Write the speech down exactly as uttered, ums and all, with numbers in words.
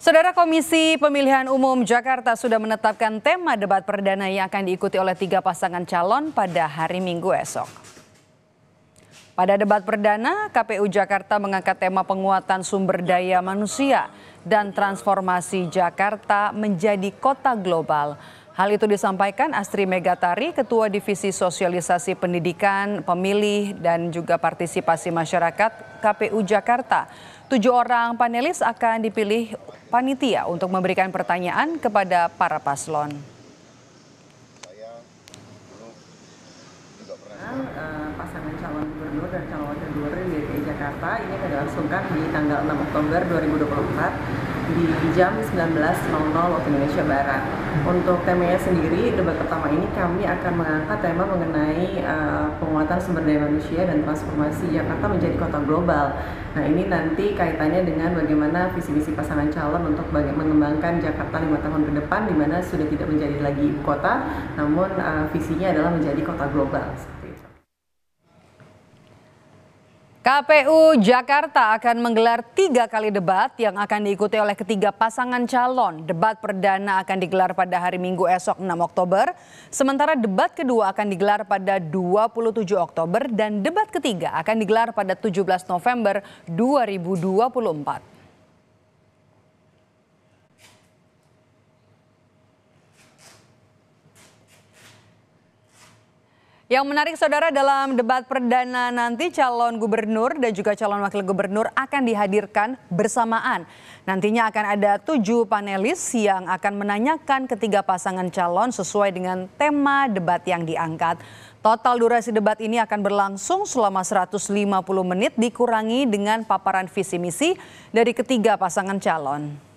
Saudara Komisi Pemilihan Umum Jakarta sudah menetapkan tema debat perdana yang akan diikuti oleh tiga pasangan calon pada hari Minggu esok. Pada debat perdana, K P U Jakarta mengangkat tema penguatan sumber daya manusia dan transformasi Jakarta menjadi kota global. Hal itu disampaikan Astri Megatari, Ketua Divisi Sosialisasi Pendidikan, Pemilih, dan juga Partisipasi Masyarakat K P U Jakarta. Tujuh orang panelis akan dipilih panitia untuk memberikan pertanyaan kepada para paslon. Pasangan calon gubernur dan calon wakil gubernur di D K I Jakarta ini akan dilangsungkan di tanggal enam Oktober dua ribu dua puluh empat di jam sembilan belas waktu Indonesia Barat. Untuk temanya sendiri, debat pertama ini kami akan mengangkat tema mengenai uh, penguatan sumber daya manusia dan transformasi Jakarta menjadi kota global. Nah, ini nanti kaitannya dengan bagaimana visi-visi pasangan calon untuk mengembangkan Jakarta lima tahun ke depan, di mana sudah tidak menjadi lagi ibu kota, namun uh, visinya adalah menjadi kota global. K P U Jakarta akan menggelar tiga kali debat yang akan diikuti oleh ketiga pasangan calon. Debat perdana akan digelar pada hari Minggu esok enam Oktober, sementara debat kedua akan digelar pada dua puluh tujuh Oktober dan debat ketiga akan digelar pada tujuh belas November dua ribu dua puluh empat. Yang menarik saudara, dalam debat perdana nanti calon gubernur dan juga calon wakil gubernur akan dihadirkan bersamaan. Nantinya akan ada tujuh panelis yang akan menanyakan ketiga pasangan calon sesuai dengan tema debat yang diangkat. Total durasi debat ini akan berlangsung selama seratus lima puluh menit dikurangi dengan paparan visi misi dari ketiga pasangan calon.